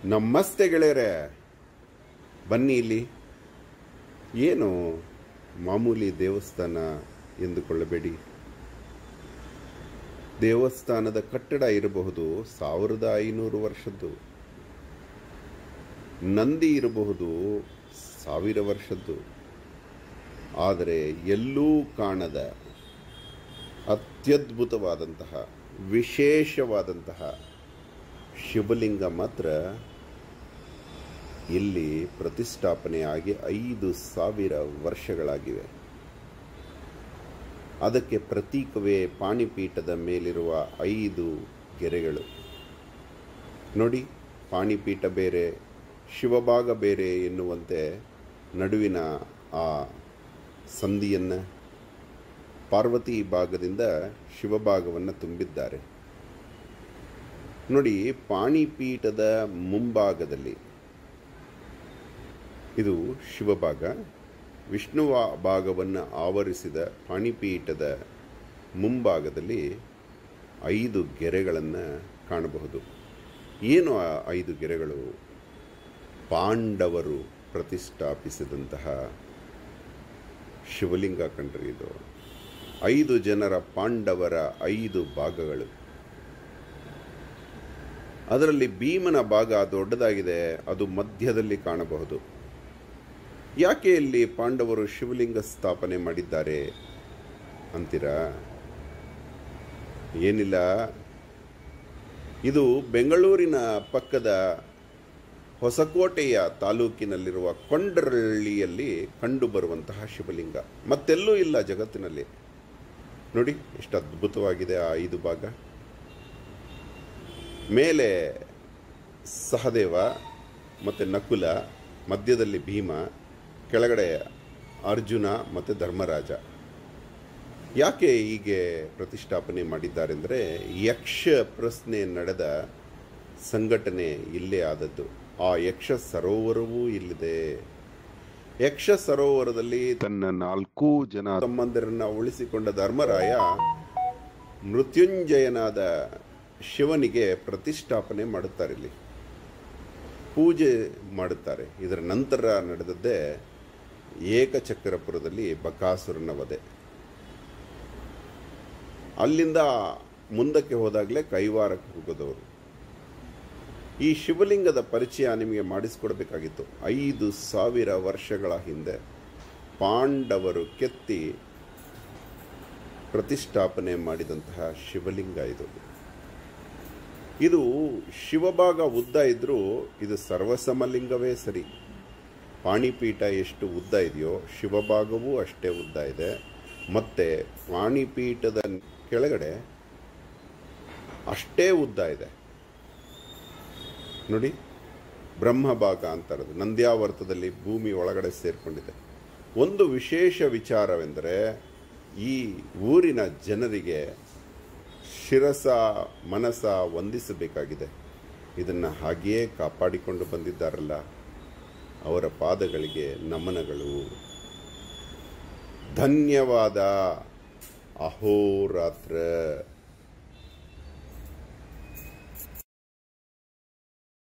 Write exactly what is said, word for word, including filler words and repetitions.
ನಮಸ್ತೆ ಗೆಳೆಯರೆ, ಬನ್ನಿ ಇಲ್ಲಿ. ಏನು ಮಾಮೂಲಿ ದೇವಸ್ಥಾನ ಎಂದುಕೊಳ್ಳಬೇಡಿ. ದೇವಸ್ಥಾನದ ಕಟ್ಟಡ ಇರಬಹುದು ಸಾವಿರದ ಐನೂರು ವರ್ಷದ್ದು, ನಂದಿ ಇರಬಹುದು ಸಾವಿರ ವರ್ಷದ್ದು, ಆದರೆ ಎಲ್ಲೂ ಕಾಣದ ಅತ್ಯದ್ಭುತವಾದಂತಹ ವಿಶೇಷವಾದಂತಹ ಶಿವಲಿಂಗ ಮಾತ್ರ ಇಲ್ಲಿ ಪ್ರತಿಷ್ಠಾಪನೆಯಾಗಿ ಐದು ಸಾವಿರ ವರ್ಷಗಳಾಗಿವೆ. ಅದಕ್ಕೆ ಪ್ರತೀಕವೇ ಪಾಣಿಪೀಠದ ಮೇಲಿರುವ ಐದು ಗೆರೆಗಳು. ನೋಡಿ, ಪಾಣಿಪೀಠ ಬೇರೆ, ಶಿವಭಾಗ ಬೇರೆ ಎನ್ನುವಂತೆ ನಡುವಿನ ಆ ಸಂಧಿಯನ್ನು ಪಾರ್ವತಿ ಭಾಗದಿಂದ ಶಿವಭಾಗವನ್ನು ತುಂಬಿದ್ದಾರೆ. ನೋಡಿ, ಪಾಣಿಪೀಠದ ಮುಂಭಾಗದಲ್ಲಿ ಇದು ಶಿವಭಾಗ, ವಿಷ್ಣು ಭಾಗವನ್ನು ಆವರಿಸಿದ ಪಾಣಿಪೀಠದ ಮುಂಭಾಗದಲ್ಲಿ ಐದು ಗೆರೆಗಳನ್ನು ಕಾಣಬಹುದು. ಏನು ಆ ಐದು ಗೆರೆಗಳು? ಪಾಂಡವರು ಪ್ರತಿಷ್ಠಾಪಿಸಿದಂತಹ ಶಿವಲಿಂಗ ಕಂಡ್ರಿ ಇದು. ಐದು ಜನರ ಪಾಂಡವರ ಐದು ಭಾಗಗಳು. ಅದರಲ್ಲಿ ಭೀಮನ ಭಾಗ ದೊಡ್ಡದಾಗಿದೆ, ಅದು ಮಧ್ಯದಲ್ಲಿ ಕಾಣಬಹುದು. ಯಾಕೆ ಇಲ್ಲಿ ಪಾಂಡವರು ಶಿವಲಿಂಗ ಸ್ಥಾಪನೆ ಮಾಡಿದ್ದಾರೆ ಅಂತೀರಾ? ಏನಿಲ್ಲ, ಇದು ಬೆಂಗಳೂರಿನ ಪಕ್ಕದ ಹೊಸಕೋಟೆಯ ತಾಲೂಕಿನಲ್ಲಿರುವ ಕೊಂಡರಳ್ಳಿಯಲ್ಲಿ ಕಂಡುಬರುವಂತಹ ಶಿವಲಿಂಗ. ಮತ್ತೆಲ್ಲೂ ಇಲ್ಲ ಜಗತ್ತಿನಲ್ಲಿ. ನೋಡಿ ಎಷ್ಟು ಅದ್ಭುತವಾಗಿದೆ ಆ ಐದು ಭಾಗ. ಮೇಲೆ ಸಹದೇವ ಮತ್ತು ನಕುಲ, ಮಧ್ಯದಲ್ಲಿ ಭೀಮ, ಕೆಳಗಡೆ ಅರ್ಜುನ ಮತ್ತು ಧರ್ಮರಾಜ. ಯಾಕೆ ಹೀಗೆ ಪ್ರತಿಷ್ಠಾಪನೆ ಮಾಡಿದ್ದಾರೆ ಅಂದರೆ, ಯಕ್ಷ ಪ್ರಶ್ನೆ ನಡೆದ ಸಂಘಟನೆ ಇಲ್ಲೇ ಆದದ್ದು. ಆ ಯಕ್ಷ ಸರೋವರವೂ ಇಲ್ಲಿದೆ. ಯಕ್ಷ ಸರೋವರದಲ್ಲಿ ತನ್ನ ನಾಲ್ಕು ಜನ ತಮ್ಮಂದಿರನ್ನ ಉಳಿಸಿಕೊಂಡ ಧರ್ಮರಾಯ ಮೃತ್ಯುಂಜಯನಾದ ಶಿವನಿಗೆ ಪ್ರತಿಷ್ಠಾಪನೆ ಮಾಡುತ್ತಾರೆ, ಇಲ್ಲಿ ಪೂಜೆ ಮಾಡುತ್ತಾರೆ. ಇದರ ನಂತರ ನಡೆದದ್ದೇ ಏಕಚಕ್ರಪುರದಲ್ಲಿ ಬಕಾಸುರನ ವಧೆ. ಅಲ್ಲಿಂದ ಮುಂದಕ್ಕೆ ಹೋದಾಗಲೇ ಕೈವಾರಕ್ಕೆ ಹೋಗೋದವರು. ಈ ಶಿವಲಿಂಗದ ಪರಿಚಯ ನಿಮಗೆ ಮಾಡಿಸ್ಕೊಡ್ಬೇಕಾಗಿತ್ತು. ಐದು ಸಾವಿರ ವರ್ಷಗಳ ಹಿಂದೆ ಪಾಂಡವರು ಕೆತ್ತಿ ಪ್ರತಿಷ್ಠಾಪನೆ ಮಾಡಿದಂತಹ ಶಿವಲಿಂಗ ಇದು. ಇದು ಶಿವಭಾಗ ಉದ್ದ ಇದ್ರೂ ಇದು ಸರ್ವಸಮಲಿಂಗವೇ ಸರಿ. ಪಾಣಿಪೀಠ ಎಷ್ಟು ಉದ್ದ ಇದೆಯೋ ಶಿವಭಾಗವೂ ಅಷ್ಟೇ ಉದ್ದ ಇದೆ. ಮತ್ತು ಪಾಣಿಪೀಠದ ಕೆಳಗಡೆ ಅಷ್ಟೇ ಉದ್ದ ಇದೆ. ನೋಡಿ, ಬ್ರಹ್ಮಭಾಗ ಅಂತಾರದು ನಂದ್ಯಾವರ್ತದಲ್ಲಿ ಭೂಮಿ ಒಳಗಡೆ ಸೇರಿಕೊಂಡಿದೆ. ಒಂದು ವಿಶೇಷ ವಿಚಾರವೆಂದರೆ, ಈ ಊರಿನ ಜನರಿಗೆ ಶಿರಸ ಮನಸ ವಂದಿಸಬೇಕಾಗಿದೆ. ಇದನ್ನು ಹಾಗೆಯೇ ಕಾಪಾಡಿಕೊಂಡು ಬಂದಿದ್ದಾರಲ್ಲ, ಅವರ ಪಾದಗಳಿಗೆ ನಮನಗಳು. ಧನ್ಯವಾದ. ಅಹೋರಾತ್ರ.